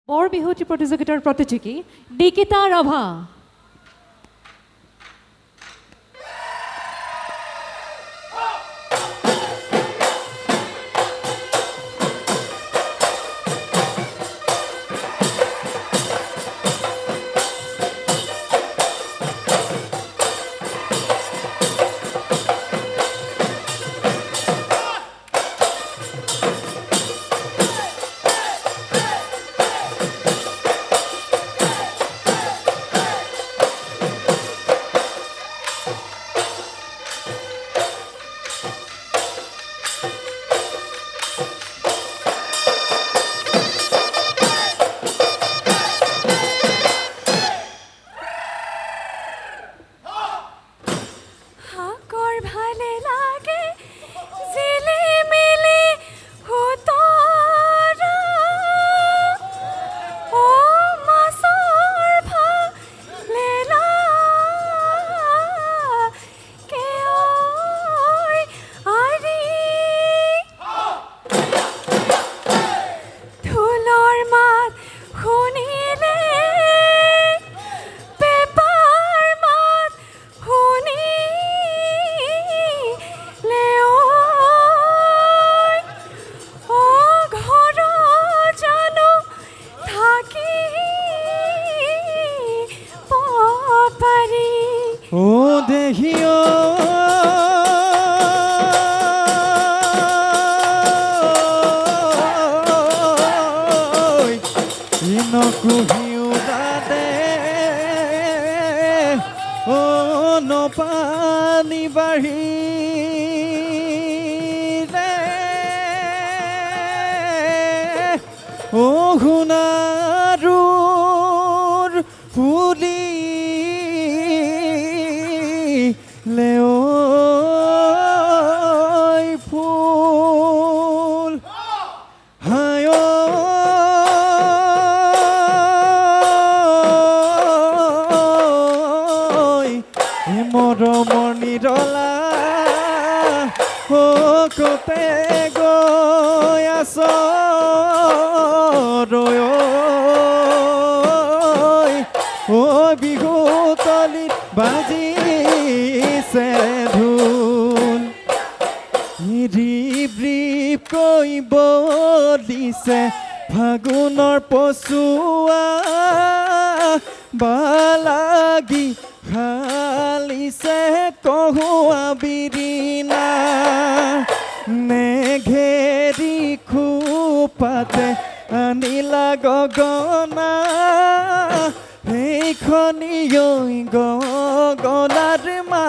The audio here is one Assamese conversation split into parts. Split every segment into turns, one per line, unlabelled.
বৰ বিহুতি প্ৰতিযোগিতাৰ প্ৰতিযোগী নিকিতা ৰাভা।
ফাগুনৰ পচুৱা বালাগি খালিছে কহুৱা বিৰিনা মেঘেৰি খোপাতে আনিলা গগনা সেইখনিয়ৈ গগনাৰ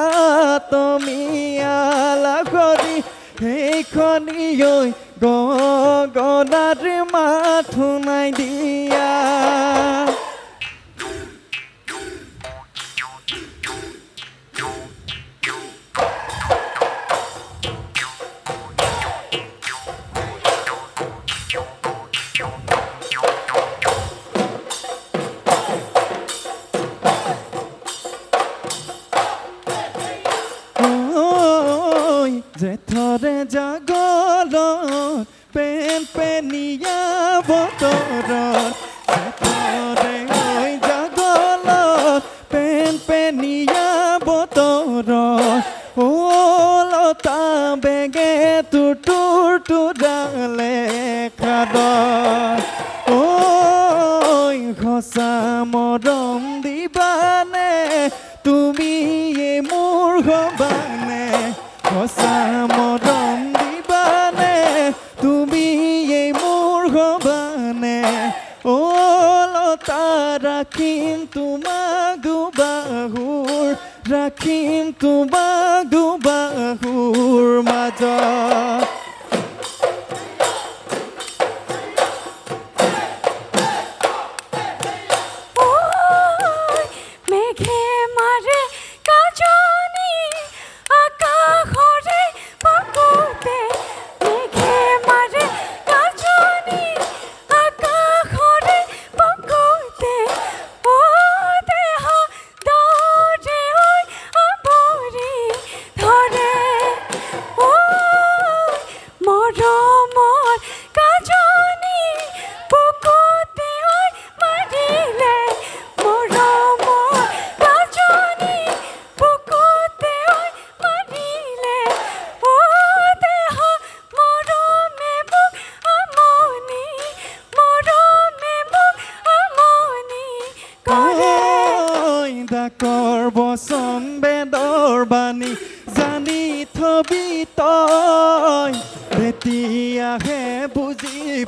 মাতমিয়ালা কৰি সেইখনিয়ৈ গগনাৰ মাত শুনাই দিয়া জেঠৰে জাগৰত পেন পেনিয়া বতৰত জেঠৰে জাগৰত পেন পেনিয়া বতৰত লতা বেগে তুৰ তুৰালে খাদত ঘছা মৰম দিবানে তুমি মোৰ হবানে ঘছা মৰম দিবানে তুমি মোৰ হবানে লতা ৰাখিম তোমাক দুবাহুৰ ৰাখিম তোমাক দুবাহুৰ মাজত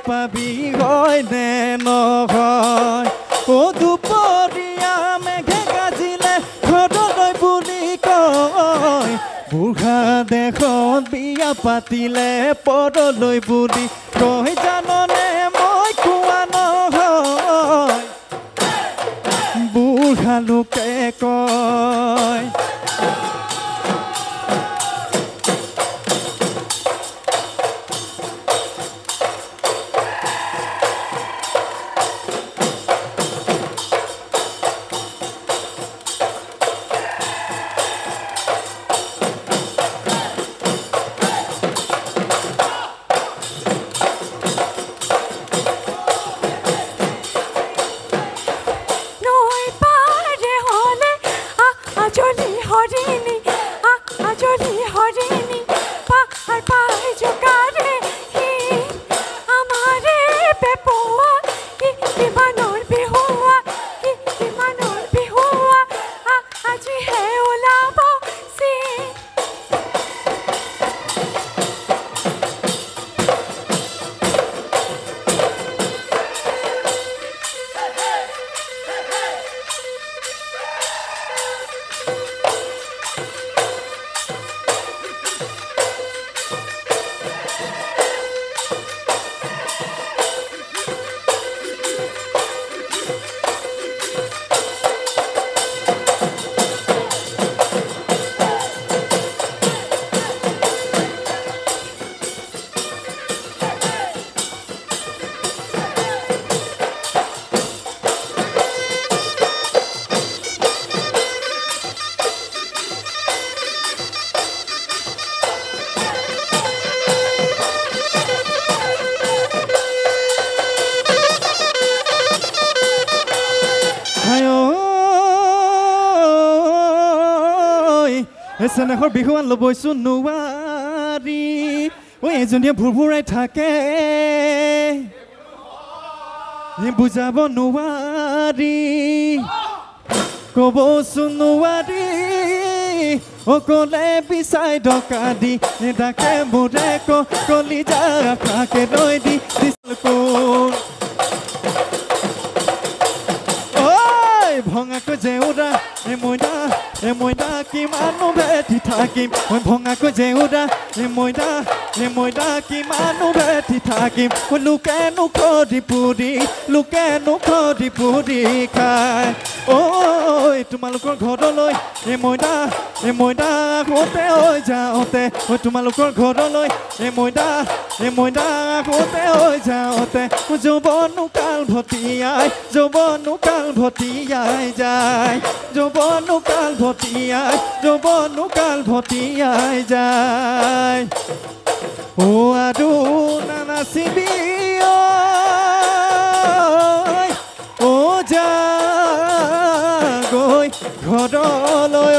পাবি হয় নে নহয় অ দুপৰীয়া মেঘে গাজিলে ঘৰলৈ বুলি কয় বুঢ়া দেশত বিয়া পাতিলে পৰলৈ বুলি কয় জাননে মই কোৱা নহয় বুঢ়া লোকে কয় চেনেহৰ বিহুৱান ল'বইচোন নোৱাৰি ঐ এজনীয়ে ভুৰভুৰাই থাকে বুজাব নোৱাৰি ক'বচোন নোৱাৰি অকলে বিচাই ডকা দি ডাকে মোৰে কলিজা কাকে লৈ দি ভঙাকৈ জেউৰা এ মইনা কিমানো বেঠি থাকিম মই ভঙাকৈ জেউৰা এ মইনা কিমানো বেঠি থাকিম লোকেনো খৰি পুৰি খাই ঐ তোমালোকৰ ঘৰলৈ এ মইনা আহোঁতে ঐ যাওঁতে ঐ তোমালোকৰ ঘৰলৈ এ মইনা আহোঁতে ঐ যাওঁতে যৌৱনো কাল ভটিয়াই যায় যৌৱনো কাল ভটিয়াই যায় ও আৰু নানাচিবি ও যা গৈ ঘৰলৈ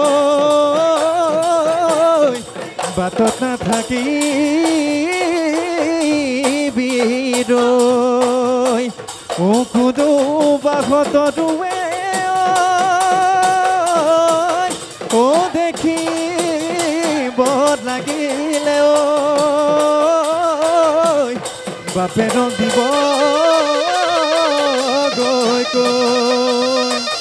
বাটত নাথাকিবি ৰৈ ও খুদু বাঘত দুৱে ও দেখি বদ লাগিলে বাপেৰক দিব গৈ